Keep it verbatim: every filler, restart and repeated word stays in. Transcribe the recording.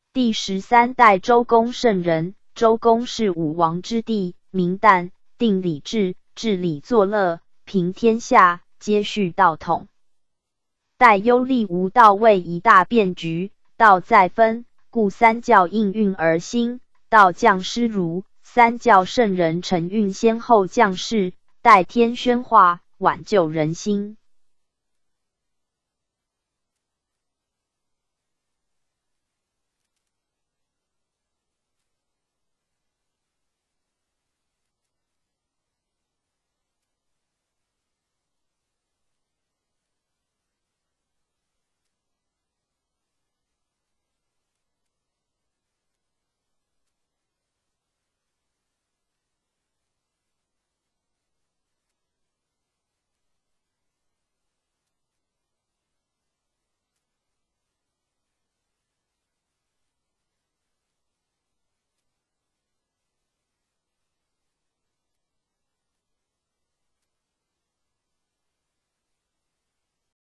第十三代周公圣人，周公是武王之弟，名旦，定礼制，治理作乐，平天下，接续道统。待忧厉无道为一大变局，道再分，故三教应运而兴，道降师儒，三教圣人承运先后降世，待天宣化，挽救人心。